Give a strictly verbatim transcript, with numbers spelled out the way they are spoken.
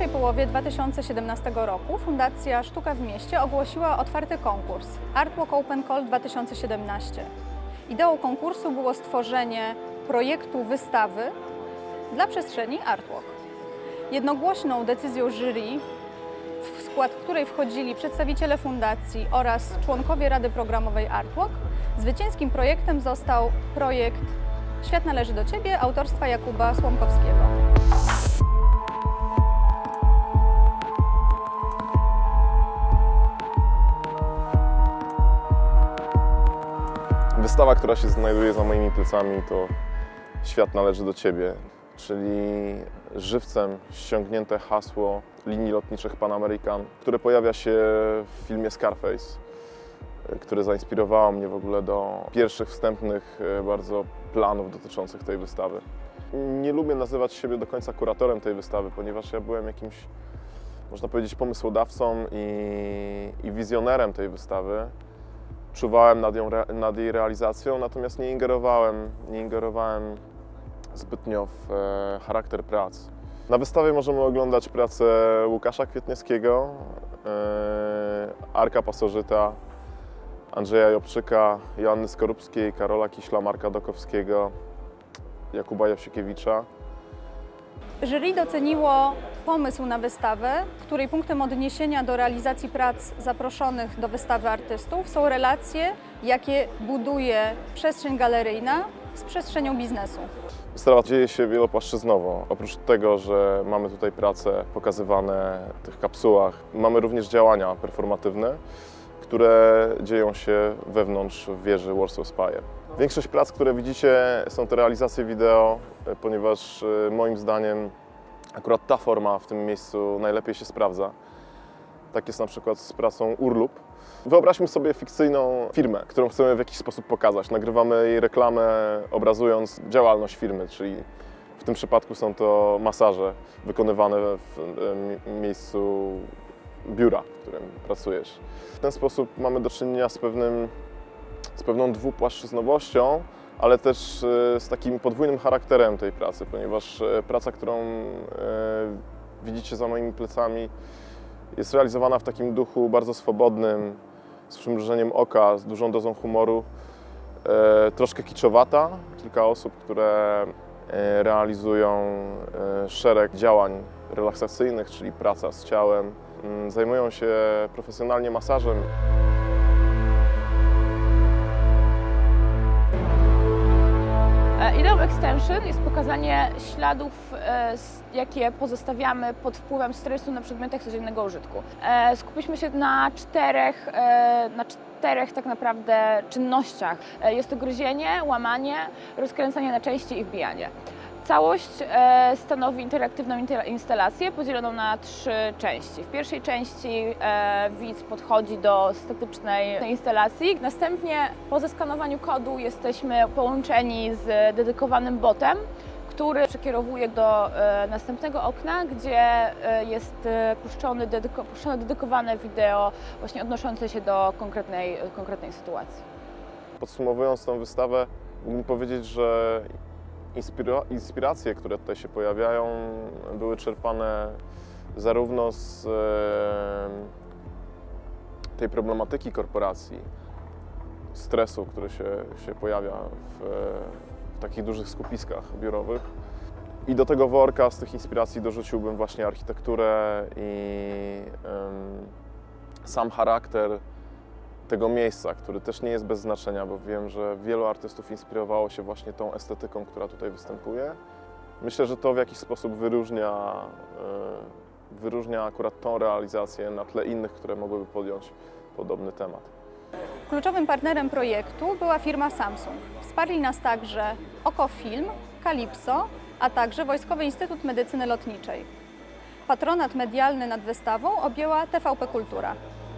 połowie dwa tysiące siedemnastego roku Fundacja Sztuka w Mieście ogłosiła otwarty konkurs Artwalk Open Call dwa tysiące siedemnaście. Ideą konkursu było stworzenie projektu wystawy dla przestrzeni Artwalk. Jednogłośną decyzją jury, w skład której wchodzili przedstawiciele fundacji oraz członkowie Rady Programowej Artwalk, zwycięskim projektem został projekt Świat należy do Ciebie autorstwa Jakuba Słomkowskiego. Wystawa, która się znajduje za moimi plecami, to Świat należy do Ciebie, czyli żywcem ściągnięte hasło linii lotniczych Pan American, które pojawia się w filmie Scarface, które zainspirowało mnie w ogóle do pierwszych wstępnych bardzo planów dotyczących tej wystawy. Nie lubię nazywać siebie do końca kuratorem tej wystawy, ponieważ ja byłem jakimś, można powiedzieć, pomysłodawcą i, i wizjonerem tej wystawy. Czuwałem nad, ją, nad jej realizacją, natomiast nie ingerowałem, nie ingerowałem zbytnio w e, charakter prac. Na wystawie możemy oglądać pracę Łukasza Kwietniewskiego, e, Arka Pasożyta, Andrzeja Jobczyka, Joanny Skorupskiej, Karola Kiśla, Marka Dokowskiego, Jakuba Jasiukiewicza. Jury doceniło pomysł na wystawę, której punktem odniesienia do realizacji prac zaproszonych do wystawy artystów są relacje, jakie buduje przestrzeń galeryjna z przestrzenią biznesu. Wystawa dzieje się wielopłaszczyznowo. Oprócz tego, że mamy tutaj prace pokazywane w tych kapsułach, mamy również działania performatywne, które dzieją się wewnątrz wieży Warsaw Spire. Większość prac, które widzicie, są to realizacje wideo, ponieważ moim zdaniem akurat ta forma w tym miejscu najlepiej się sprawdza. Tak jest na przykład z pracą Urlub. Wyobraźmy sobie fikcyjną firmę, którą chcemy w jakiś sposób pokazać. Nagrywamy jej reklamę, obrazując działalność firmy, czyli w tym przypadku są to masaże wykonywane w miejscu biura, w którym pracujesz. W ten sposób mamy do czynienia z, pewnym, z pewną dwupłaszczyznowością, ale też z takim podwójnym charakterem tej pracy, ponieważ praca, którą widzicie za moimi plecami, jest realizowana w takim duchu bardzo swobodnym, z przymrużeniem oka, z dużą dozą humoru, troszkę kiczowata. Kilka osób, które realizują szereg działań relaksacyjnych, czyli praca z ciałem, zajmują się profesjonalnie masażem. Ideą Extension jest pokazanie śladów, jakie pozostawiamy pod wpływem stresu na przedmiotach codziennego użytku. Skupiliśmy się na czterech, na czterech tak naprawdę czynnościach. Jest to gryzienie, łamanie, rozkręcanie na części i wbijanie. Całość stanowi interaktywną instalację podzieloną na trzy części. W pierwszej części widz podchodzi do statycznej instalacji. Następnie po zeskanowaniu kodu jesteśmy połączeni z dedykowanym botem, który przekierowuje do następnego okna, gdzie jest puszczone, dedyko, puszczone dedykowane wideo właśnie odnoszące się do konkretnej, konkretnej sytuacji. Podsumowując tą wystawę, mógłbym powiedzieć, że inspiracje, które tutaj się pojawiają, były czerpane zarówno z tej problematyki korporacji, stresu, który się, się pojawia w, w takich dużych skupiskach biurowych. I do tego worka z tych inspiracji dorzuciłbym właśnie architekturę i um, sam charakter tego miejsca, który też nie jest bez znaczenia, bo wiem, że wielu artystów inspirowało się właśnie tą estetyką, która tutaj występuje. Myślę, że to w jakiś sposób wyróżnia, wyróżnia akurat tą realizację na tle innych, które mogłyby podjąć podobny temat. Kluczowym partnerem projektu była firma Samsung. Wsparli nas także Oko Film, Calypso, a także Wojskowy Instytut Medycyny Lotniczej. Patronat medialny nad wystawą objęła T V P Kultura.